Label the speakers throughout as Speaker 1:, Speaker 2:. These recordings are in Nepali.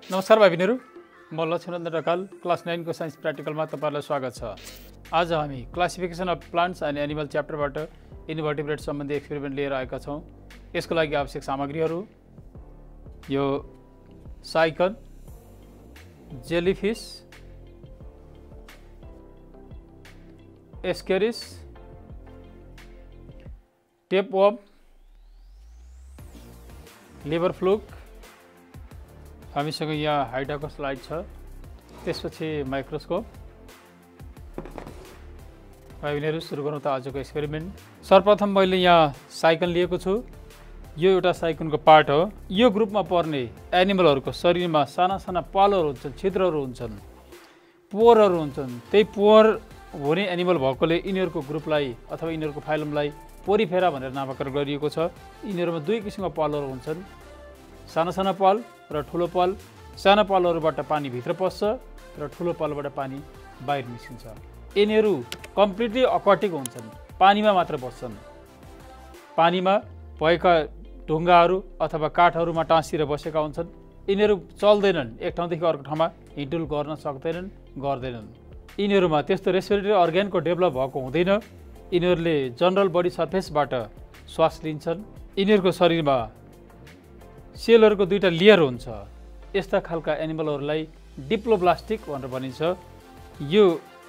Speaker 1: नमस्कार भाइ बहिनीहरु, म लक्ष्मण ढकाल क्लास 9 को साइन्स प्र्याक्टिकलमा तपाईहरुलाई स्वागत छ। आज हामी classification of plants and animal च्याप्टरबाट इन्भर्टिब्रेट सम्बन्धी एक्सपेरिमेन्ट लिएर आएका छौं। यसको लागि आवश्यक सामग्रीहरू यो sycon, jellyfish, ascaris, tapeworm, liver fluke, हामीसँग यहाँ हाइड्राको स्लाइड छ, त्यसपछि माइक्रोस्कोप। भाइ बहिनीहरु, सुरु गरौँ त आजको एक्सपेरिमेन्ट। सर्वप्रथम मैले यहाँ साइकन लिएको छु। यो एउटा साइकनको पार्ट हो। यो ग्रुपमा पर्ने एनिमलहरुको शरीरमा साना साना पालहरु हुन्छन्, छिद्रहरु हुन्छन्, पोरहरु हुन्छन्। त्यही पोर हुने एनिमल भएकोले यिनीहरुको ग्रुपलाई अथवा यिनीहरुको फाइलमलाई पोरिफेरा भनेर नामकरण गरिएको छ। यिनीहरुमा दुई किसिमका पालहरु हुन्छन्, साना साना पाल र ठुलो पाल। साना पालहरुबाट पानी भित्र पस्छ र ठुलो पालबाट पानी बाहिर निस्किन्छ। यिनीहरु कम्प्लिटली एक्वाटिक हुन्छन्, पानीमा मात्र बस्छन्। पानीमा भएका ढुङ्गाहरू अथवा काठहरुमा टाँसिएर बसेका हुन्छन्। यिनीहरु चल्दैनन्, एक ठाउँदेखि अर्को ठाउँमा हिँडडुल गर्न सक्दैनन्, गर्दैनन्। यिनीहरुमा त्यस्तो रेस्पिरेटरी अर्गनको डेभलप भएको हुँदैन। यिनीहरुले जनरल बडी सर्फेसबाट श्वास लिन्छन्। यिनीहरुको शरीरमा सेलहरुको दुईटा लेयर हुन्छ। यस्ता खालका एनिमलहरुलाई डिप्लोब्लास्टिक भनेर भनिन्छ। यो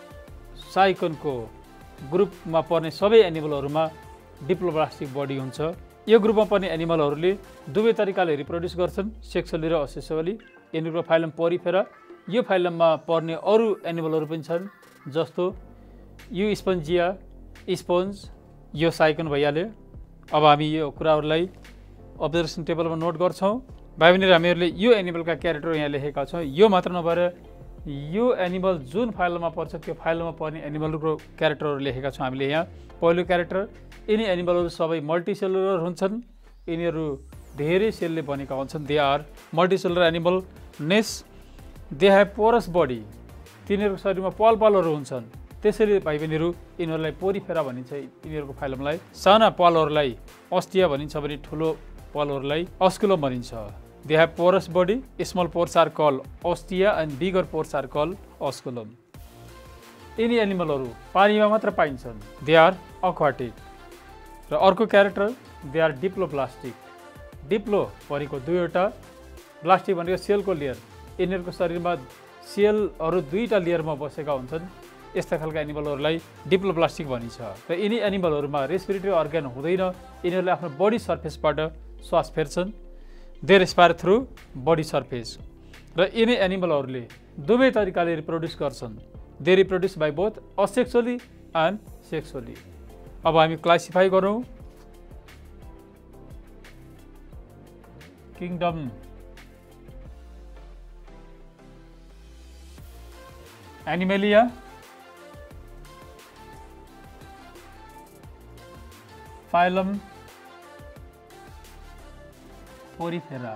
Speaker 1: साइकनको ग्रुपमा पर्ने सबै एनिमलहरुमा डिप्लोब्लास्टिक बडी हुन्छ। यो ग्रुपमा पर्ने एनिमलहरुले दुवै तरिकाले रिप्रोड्युस गर्छन्, सेक्सुअली र असेक्सुअली। यिनीहरुको phylum Porifera. यो फाइलममा पर्ने अरु एनिमलहरु पनि छन्, जस्तो यो स्पन्जिया, स्पोन्ज, यो साइकन भइहाल्यो। अब हामी यो कुराहरुलाई अब्जर्भेसन टेबलमा नोट गर्छौं। भाइ बहिनीहरु, हामीहरुले यो एनिमलका क्यारेक्टर यहाँ लेखेका छौं। यो मात्र नभएर यो एनिमल जुन फाइलमा पर्छ त्यो फाइलमा पर्ने एनिमलको क्यारेक्टरहरु लेखेका छौं हामीले यहाँ। पहिलो क्यारेक्टर, यिनी एनिमलहरु सबै मल्टिसेलुलर हुन्छन्। यिनीहरु धेरै सेलले बनेका हुन्छन्। They are multicellular animal. Next, they have porous body. तिनीहरुको शरीरमा पालहरु हुन्छन्। त्यसैले भाइ बहिनीहरु, यिनीहरुलाई पोरिफेरा भनिन्छ। यिनीहरुको फाइलमलाई साना पालहरुलाई अस्टिया भनिन्छ भने ठूलो पालहरुलाई अस्कुलम भनिन्छ। They have porous body. Small pores are called ostia and bigger pores are called osculum. यिनी एनिमलहरु पानीमा मात्र पाइन्छन्। They are aquatic. र अर्को character, they are diploblastic. Diplo भनेको दुईवटा, ब्लास्टिक भनेको सेलको लेयर। यिनीहरुको शरीरमा सेलहरु दुईटा लेयरमा बसेका हुन्छन्। यस्ता खालका एनिमलहरुलाई डिप्लोब्लास्टिक भनिन्छ। र यिनी एनिमलहरुमा रेस्पिरेटरी अर्गन हुँदैन। यिनीहरुले आफ्नो बडी सर्फेसबाट श्वास फेर्छन्। They respire through body surface. र यिनी एनिमलहरुले दुवै तरिकाले रिप्रोड्युस गर्छन्। They reproduce by both asexually and sexually. अब हामी क्लासिफाई गरौँ। Kingdom Animalia, phylum Porifera,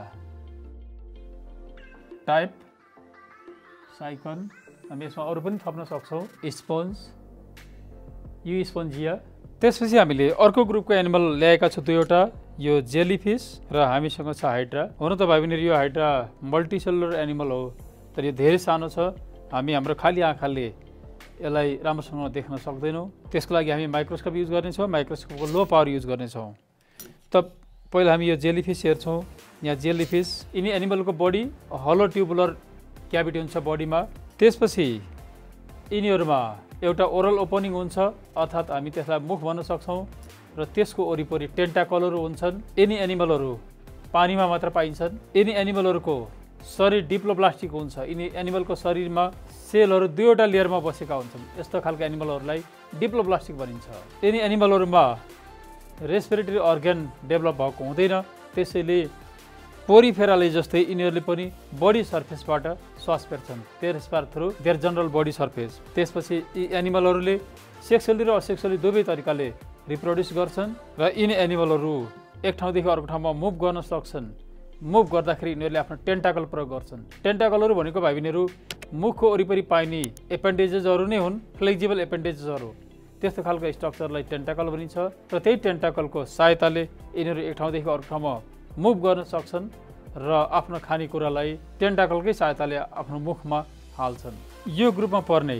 Speaker 1: type sycon. हामी यसमा अरु पनि थप्न सक्छौं, स्पोन्ज, यो स्पोन्जिया। त्यसपछि हामीले अर्को ग्रुपको एनिमल ल्याएका छौं दुईवटा, यो जेलीफिश र हामीसँग छ हाइड्रा। हुन त भाइ बहिनीहरु, यो हाइड्रा मल्टिसेलुलर एनिमल हो, तर यो धेरै सानो छ। हामी हाम्रो खाली आँखाले यसलाई राम्रोसँग देख्न सक्दैनौं। त्यसको लागि हामी माइक्रोस्कोप युज गर्नेछौं। माइक्रोस्कोपको लो पावर युज गर्नेछौं। त पहिला हामी यो जेलीफिश हेर्छौं। यहाँ जेलीफिश, यिनी एनिमलको बडी हलो ट्युबुलर क्याभिटी हुन्छ बडीमा। त्यसपछि यिनीहरुमा एउटा ओरल ओपनिङ हुन्छ, अर्थात हामी त्यसलाई मुख भन्न सक्छौं। र त्यसको वरिपरि टेन्टाकलहरु हुन्छन्। यिनी एनिमलहरु पानीमा मात्र पाइन्छन्। यिनी एनिमलहरुको शरीर डिप्लोब्लास्टिक हुन्छ। यिनी एनिमलको शरीरमा सेलहरु दुईवटा लेयरमा बसेका हुन्छन्। यस्तो खालका एनिमलहरुलाई डिप्लोब्लास्टिक भनिन्छ। यिनी एनिमलहरुमा रेस्पिरेटरी अर्गन डेभलप भएको हुँदैन। त्यसैले पोरिफेराले जस्तै यिनीहरुले पनि बडी सर्फेसबाट श्वास फेर्छन्। They respire through their general body surface. त्यसपछि यी एनिमलहरुले सेक्सुअली र असेक्सुअली दुवै तरिकाले रिप्रोड्युस गर्छन्। र यिनी एनिमलहरु एक ठाउँदेखि अर्को ठाउँमा मुभ गर्न सक्छन्। मुभ गर्दाखेरि यिनीहरुले आफ्नो टेन्टाकल प्रयोग गर्छन्। टेन्टाकलहरु भनेको भाइ बहिनीहरु मुखको वरिपरि पाइने एपेन्डेजेसहरु नै हुन्, फ्लेक्सिबल एपेन्डेजेसहरु। त्यस्तो खालको स्ट्रक्चरलाई टेन्टाकल भनिन्छ। र त्यही टेन्टाकलको सहायताले यिनीहरु एक ठाउँदेखि अर्को ठाउँमा मुभ गर्न सक्छन् र आफ्नो खानेकुरालाई टेन्टाकलकै सहायताले आफ्नो मुखमा हाल्छन्। यो ग्रुपमा पर्ने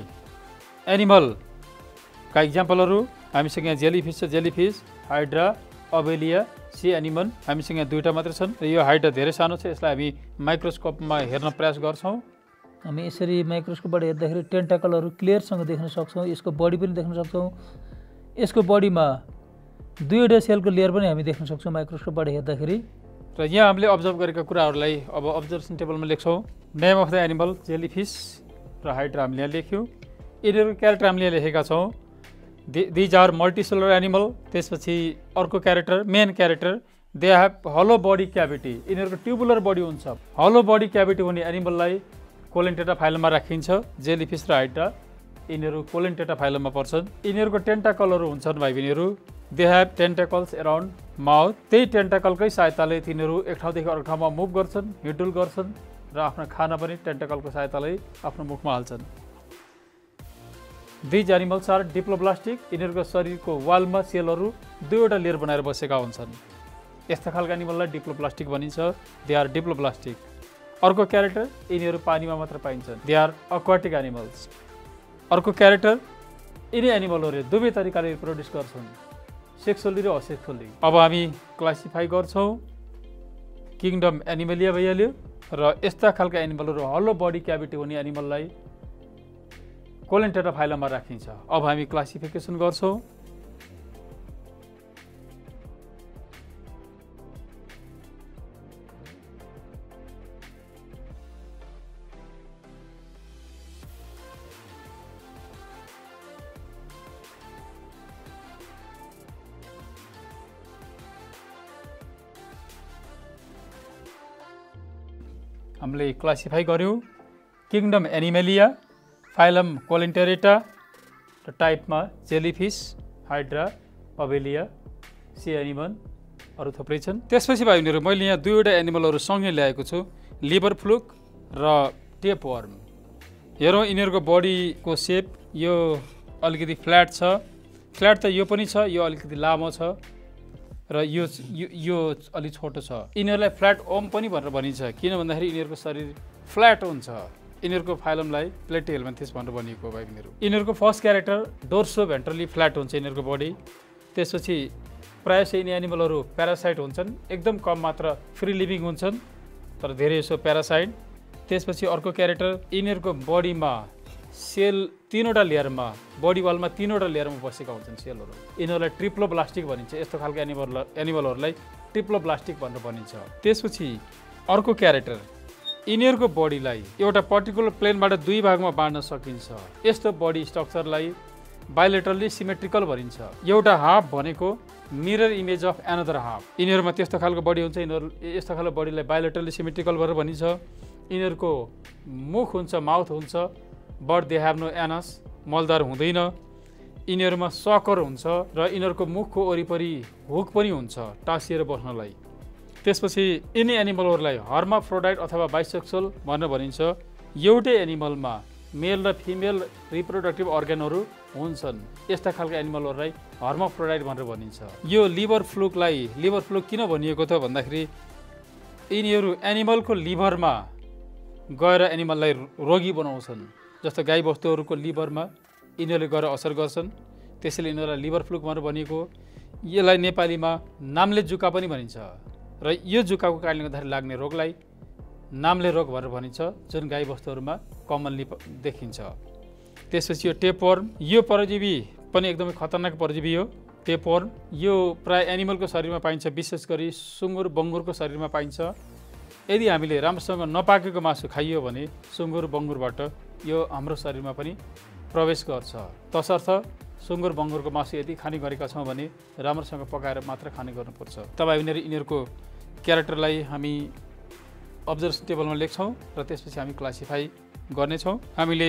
Speaker 1: एनिमलका इक्जाम्पलहरू हामीसँग यहाँ जेलीफिस छ, jellyfish, hydra, obelia, sea anemone हामीसँग यहाँ 2टा मात्र छन् र यो हाइड्रा धेरै सानो छ, यसलाई हामी माइक्रोस्कोपमा हेर्न प्रयास गर्छौँ।
Speaker 2: हामी यसरी माइक्रोस्कोपबाट हेर्दाखेरि टेन्टाकलहरू क्लियरसँग देख्न सक्छौँ, यसको बडी पनि देख्न सक्छौँ। यसको बडीमा 2वटा सेलको लेयर पनि हामी देख्न सक्छौँ माइक्रोस्कोपबाट हेर्दाखेरि।
Speaker 1: र यहाँ हामीले अब्जर्भ गरेका कुराहरूलाई अब अब्जर्भेसन टेबलमा लेख्छौँ। Name of the animal jellyfish र हाइड्रा हामीले यहाँ लेख्यौँ। यिनीहरूको क्यारेक्टर हामीले यहाँ लेखेका छौँ। These are multicellular animal. त्यसपछि अर्को character, main character, they have hollow body cavity. यिनीहरूको ट्युबुलर बडी हुन्छ। हलो बडी क्याभिटी हुने एनिमललाई कोलेन्टेटा फाइलममा राखिन्छ। जेलीफिस र हाइड्रा यिनीहरू कोलेन्टेटा फाइलममा पर्छन्। यिनीहरूको टेन्टाकलहरू हुन्छन् भाइ बहिनीहरू। They have tentacles around mouth. त्यही टेन्टाकलकै सहायताले तिनीहरू एक ठाउँदेखि अर्को ठाउँमा मुभ गर्छन्, हिडुल गर्छन् र आफ्नो खाना पनि टेन्टाकलको सहायताले आफ्नो मुखमा हाल्छन्। These animals are diploblastic. यिनीहरूको शरीरको वालमा सेलहरू 2वटा लेयर बनाएर बसेका हुन्छन्। यस्ता खालका एनिमललाई डिप्लोब्लास्टिक भनिन्छ। They are diploblastic. अर्को क्यारेक्टर, यिनीहरू पानीमा मात्र पाइन्छन्। They are aquatic animals. अर्को क्यारेक्टर, यिनी एनिमलहरूले दुवै तरिकाले रिप्रोड्युस गर्छन्, सेक्सुअली र असेक्सुअली। अब हामी क्लासिफाई गर्छौँ। किङडम एनिमलिया भइहाल्यो र यस्ता खालका एनिमलहरू हलो बडी क्याभिटी हुने एनिमललाई कोलेन्टेटा फाइलममा राखिन्छ। अब हामी क्लासिफिकेसन गर्छौँ। हामीले क्लासिफाई गर्यौँ। किङडम एनिमलिया, फाइलम कोलेन्टेरेटा र टाइपमा jellyfish, hydra, obelia, sea anemone अरू थुप्रै छन्। त्यसपछि भाइ बहिनीहरू मैले यहाँ 2वटा एनिमलहरू सँगै ल्याएको छु, लिभर फ्लुक र टेपवर्म। हेरौँ यिनीहरूको बडीको सेप। यो अलिकति फ्ल्याट छ, फ्ल्याट त यो पनि छ, यो अलिकति लामो छ र यो अलि छोटो छ। यिनीहरूलाई फ्ल्याट ओम पनि भनेर भनिन्छ, किन भन्दाखेरि यिनीहरूको शरीर फ्ल्याट हुन्छ। यिनीहरूको फाइलमलाई प्लेटिहेल्मिन्थेस भनेर भनिएको भाइ बहिनीहरू। यिनीहरूको first character dorso ventrally flat हुन्छ यिनीहरूको बडी। त्यसपछि प्रायः यिनी एनिमलहरू प्यारासाइट हुन्छन्, एकदम कम मात्र फ्री लिभिङ हुन्छन् तर धेरै जसो प्यारासाइट। त्यसपछि अर्को क्यारेक्टर, यिनीहरूको बडीमा सेल 3वटा लेयरमा, बडी वालमा 3वटा लेयरमा बसेका हुन्छन् सेलहरू। यिनीहरूलाई ट्रिप्लोब्लास्टिक भनिन्छ। यस्तो खालको एनिमलहरूलाई ट्रिप्लोब्लास्टिक भनेर भनिन्छ। त्यसपछि अर्को क्यारेक्टर, यिनीहरूको बडीलाई एउटा पर्टिकुलर प्लेनबाट 2 भागमा बाँड्न सकिन्छ। यस्तो बडी स्ट्रक्चरलाई बायोलेटरली सिमेट्रिकल भनिन्छ। एउटा हाफ भनेको mirror image of another half. यिनीहरूमा त्यस्तो खालको बडी हुन्छ। यिनीहरू यस्तो खालको बडीलाई बायोलेटरली सिमेट्रिकल भनेर भनिन्छ। यिनीहरूको मुख हुन्छ, माउथ हुन्छ, but they have no anus, मलदार हुँदैन। यिनीहरूमा सकर हुन्छ र यिनीहरूको मुखको वरिपरि हुक पनि हुन्छ टाँसिएर बस्नलाई। त्यसपछि यिनी एनिमलहरूलाई हर्माफ्रोडाइट अथवा बाइसेक्सुअल भनेर भनिन्छ। एउटै एनिमलमा मेल र फिमेल रिप्रोडक्टिभ अर्गनहरू हुन्छन्। यस्ता खालका एनिमलहरूलाई हर्माफ्रोडाइट भनेर भनिन्छ। यो लिभर फ्लुक किन भनिएको त भन्दाखेरि यिनीहरू एनिमलको लिभरमा गएर एनिमललाई रोगी बनाउँछन्। जस्तो गाई बस्तुहरूको लिभरमा यिनीहरूले गएर असर गर्छन्, त्यसैले यिनीहरूलाई लिभर फ्लुक भनेर भनिएको। यसलाई नेपालीमा नाम्ले जुका पनि भनिन्छ र यो जुकाको कारणले गर्दाखेरि लाग्ने रोगलाई नाम्ले रोग भनेर भनिन्छ, जुन गाई बस्तुहरूमा कमनली देखिन्छ। त्यसपछि यो टेपवर्म, यो परजीवी पनि एकदमै खतरनाक परजीवी हो। टेपवर्म यो प्राय एनिमलको शरीरमा पाइन्छ, विशेष गरी सुँगुर बङ्गुरको शरीरमा पाइन्छ। यदि हामीले राम्रोसँग नपाकेको मासु खाइयो भने सुँगुर बङ्गुरबाट यो हाम्रो शरीरमा पनि प्रवेश गर्छ। तसर्थ सुँगुर बङ्गुरको मासु यदि खाने गरेका छौँ भने राम्रोसँग पकाएर मात्र खाने गर्नुपर्छ। तब यिनीहरूको क्यारेक्टरलाई हामी अब्जर्भेसन टेबलमा लेख्छौँ र त्यसपछि हामी क्लासिफाई गर्नेछौँ। हामीले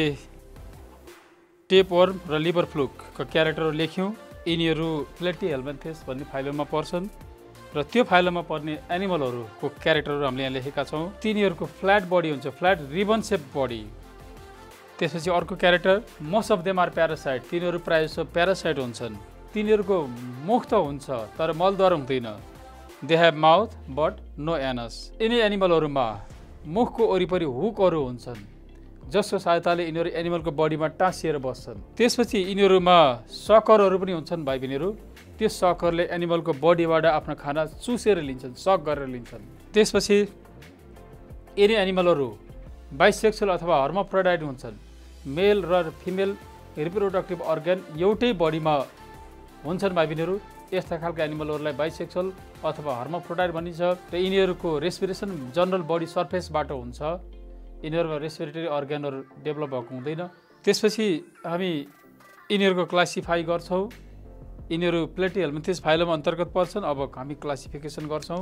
Speaker 1: टेपवर्म र लिभर फ्लुकको क्यारेक्टरहरू लेख्यौँ। यिनीहरू प्लेटिहेल्मिन्थेस भन्ने फाइलममा पर्छन् र त्यो फाइलममा पर्ने एनिमलहरूको क्यारेक्टरहरू हामीले यहाँ लेखेका छौँ। तिनीहरूको फ्ल्याट बडी हुन्छ, फ्ल्याट रिबन सेप बडी। त्यसपछि अर्को character, most of them are parasite. तिनीहरू प्रायः जसो प्यारासाइट हुन्छन्। तिनीहरूको मुख त हुन्छ तर मलद्वार हुँदैन। They have mouth but no anus. यिनी एनिमलहरूमा मुखको वरिपरि हुकहरू हुन्छन् जसको सहायताले यिनीहरू एनिमलको बडीमा टाँसिएर बस्छन्। त्यसपछि यिनीहरूमा सकरहरू पनि हुन्छन् भाइ बहिनीहरू। त्यो सकरले एनिमलको बडीबाट आफ्नो खाना चुसेर लिन्छन्, सक गरेर लिन्छन्। त्यसपछि यिनी एनिमलहरू बाइसेक्सुअल अथवा हर्माफ्रोडाइट हुन्छन्। मेल र फिमेल रिप्रोडक्टिभ अर्गन एउटै बडीमा हुन्छन् भाइ बहिनीहरू। यस्ता खालका एनिमलहरूलाई बाइसेक्सुअल अथवा हर्माफ्रोडाइट भनिन्छ र यिनीहरूको रेस्पिरेसन जनरल बडी सर्फेसबाट हुन्छ। यिनीहरूमा रेस्पिरेटरी अर्गनहरू डेभलप भएको हुँदैन। त्यसपछि हामी यिनीहरूको क्लासिफाई गर्छौँ। यिनीहरू प्लेटिहेल्मिन्थेस फाइलम अन्तर्गत पर्छन्। अब हामी क्लासिफिकेसन गर्छौँ।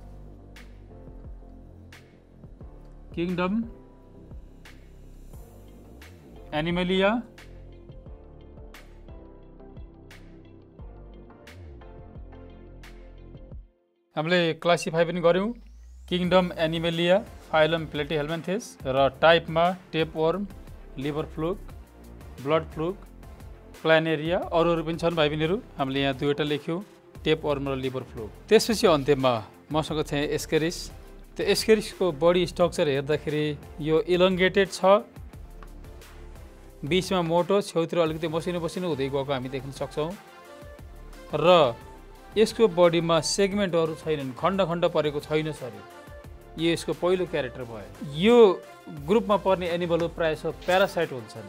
Speaker 1: किङडम एनिमेलिया, हामीले क्लासिफाई पनि गऱ्यौँ। किङडम एनिमेलिया, फाइलम प्लेटिहेल्मिन्थेस र टाइपमा tapeworm, liver fluke, blood fluke, planaria, अरूहरू पनि छन् भाइ बहिनीहरू। हामीले यहाँ दुईवटा लेख्यौँ, टेपवर्म र लिभर फ्लुक। त्यसपछि अन्त्यमा मसँग चाहिँ एस्केरिस। त्यो एस्केरिसको बडी स्ट्रक्चर हेर्दाखेरि यो इलोङ्गेटेड छ, बिचमा मोटो, छेउतिर अलिकति मसिनो मसिनो हुँदै गएको हामी देख्न सक्छौँ र यसको बडीमा सेगमेन्टहरू छैनन्, खण्ड खण्ड परेको छैन सर। यो यसको पहिलो क्यारेक्टर भयो। यो ग्रुपमा पर्ने एनिमलहरू प्रायः जसो प्यारासाइट हुन्छन्।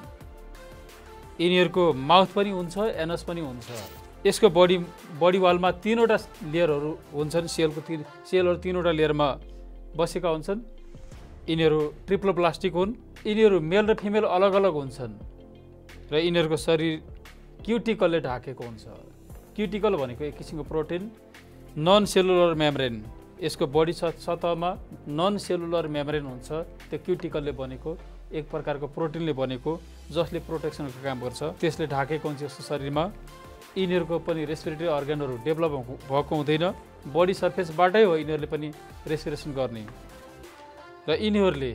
Speaker 1: यिनीहरूको माउथ पनि हुन्छ, एनस पनि हुन्छ। यसको बडी वालमा तीनवटा लेयरहरू हुन्छन्। सेलहरू तीनवटा लेयरमा बसेका हुन्छन्। यिनीहरू ट्रिप्लोब्लास्टिक हुन्। यिनीहरू मेल र फिमेल अलग अलग हुन्छन् र यिनीहरूको शरीर क्युटिकलले ढाकेको हुन्छ। क्युटिकल भनेको एक किसिमको प्रोटिन, नन सेलुलर मेम्ब्रेन। यसको बडी सतहमा नन सेलुलर मेम्ब्रेन हुन्छ। त्यो क्युटिकलले बनेको एक प्रकारको प्रोटिनले बनेको जसले प्रोटेक्सनको काम गर्छ, त्यसले ढाकेको हुन्छ यसको शरीरमा। यिनीहरूको पनि रेस्पिरेटरी अर्गनहरू डेभलप भएको हुँदैन। बडी सर्फेसबाटै हो यिनीहरूले पनि रेस्पिरेसन गर्ने र यिनीहरूले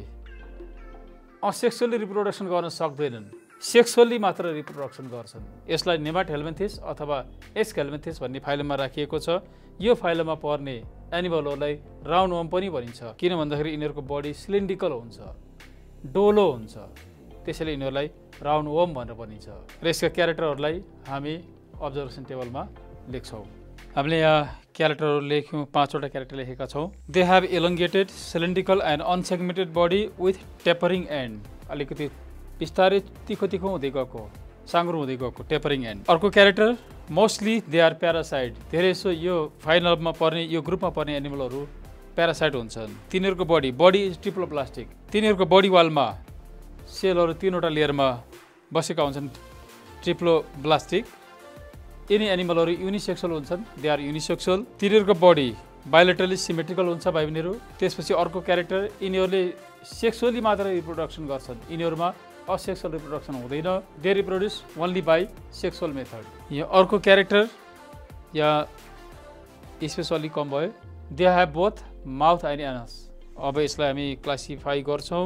Speaker 1: असेक्सुअली रिप्रोडक्सन गर्न सक्दैनन्, सेक्सुअली मात्र रिप्रोडक्सन गर्छन्। यसलाई नेमाटोहेल्मिन्थेस अथवा एस्केल्मिन्थेस भन्ने फाइलममा राखिएको छ। यो फाइलममा पर्ने एनिमलहरूलाई राउन्ड वर्म पनि भनिन्छ, किन भन्दाखेरि यिनीहरूको बडी सिलिन्ड्रिकल हुन्छ, डोलो हुन्छ, त्यसैले यिनीहरूलाई राउन्ड वर्म भनेर भनिन्छ। र यसका क्यारेक्टरहरूलाई हामी अब्जर्भेसन टेबलमा लेख्छौँ। हामीले यहाँ क्यारेक्टरहरू लेख्यौँ, 5वटा क्यारेक्टर लेखेका छौँ। They have elongated cylindrical and unsegmented body with tapering end. अलिकति बिस्तारै तिखो तिखो हुँदै गएको, साङ्ग्रो हुँदै गएको, टेपरिङ एन्ड। अर्को character mostly they are parasite. धेरै जसो यो फाइलममा पर्ने, यो ग्रुपमा पर्ने एनिमलहरू प्यारासाइट हुन्छन्। तिनीहरूको बडी इज ट्रिप्लोप्लास्टिक। तिनीहरूको बडी वालमा सेलहरू तीनवटा लेयरमा बसेका हुन्छन्, ट्रिप्लोब्लास्टिक। यिनी एनिमलहरू युनिसेक्सुअल हुन्छन्, दे आर युनिसेक्सुअल। तिनीहरूको बडी बायोलेटरली सिमेट्रिकल हुन्छ भाइ बहिनीहरू। त्यसपछि अर्को क्यारेक्टर, यिनीहरूले सेक्सुअली मात्र रिप्रोडक्सन गर्छन्, यिनीहरूमा असेक्सुअल रिप्रोडक्सन हुँदैन। They reproduce only by sexual method. यहाँ अर्को क्यारेक्टर यहाँ स्पेसली कम भयो। They have both mouth and anus. अब यसलाई हामी क्लासिफाई गर्छौँ।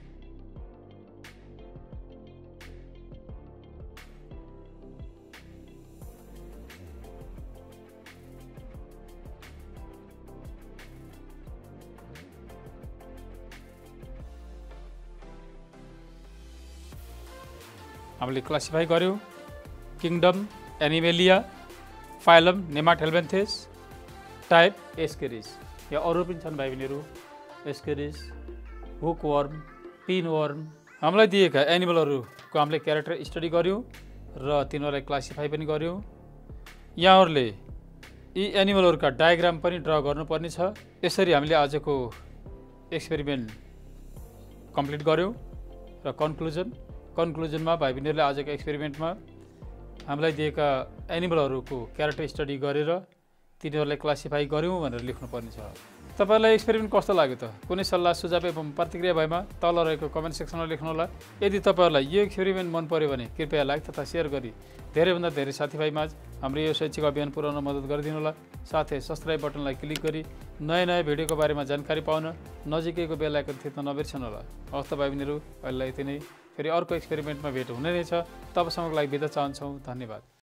Speaker 1: हामीले क्लासिफाई गर्यौँ। Kingdom Animalia, phylum Nematohelminthes, type ascaris. या अरू पनि छन् भाइ बहिनीहरू, एस्केरिस, हुकवर्म, पिनवर्म। हामीलाई दिएका एनिमलहरूको हामीले क्यारेक्टर स्टडी गऱ्यौँ र तिनीहरूलाई क्लासिफाई पनि गऱ्यौँ। यहाँहरूले यी एनिमलहरूका डायग्राम पनि ड्र गर्नुपर्ने छ। यसरी हामीले आजको एक्सपेरिमेन्ट कम्प्लिट गऱ्यौँ र कन्क्लुजनमा भाइ बहिनीहरूले आजको एक्सपेरिमेन्टमा हामीलाई दिएका एनिमलहरूको क्यारेक्टर स्टडी गरेर तिनीहरूलाई क्लासिफाई गऱ्यौँ भनेर लेख्नुपर्ने छ। तपाईँलाई एक्सपेरिमेन्ट कस्तो लाग्यो त? कुनै सल्लाह सुझाव एवं प्रतिक्रिया भएमा तल रहेको कमेन्ट सेक्सनमा लेख्नुहोला। यदि तपाईँहरूलाई यो एक्सपेरिमेन्ट मन पर्यो भने कृपया लाइक तथा सेयर गरी धेरैभन्दा धेरै साथीभाइमाझ हाम्रो यो शैक्षिक अभियान पुर्याउन मद्दत गरिदिनुहोला। साथै सब्स्क्राइब बटनलाई क्लिक गरी नयाँ नयाँ भिडियोको बारेमा जानकारी पाउन नजिकैको बेल आइकन थिच्न नबिर्सनुहोला। हवस् त भाइ बहिनीहरू, अहिलेलाई यति नै। फेरि अर्को एक्सपेरिमेन्टमा भेट हुने रहेछ। तबसम्मको लागि बिदा चाहन्छौँ। धन्यवाद।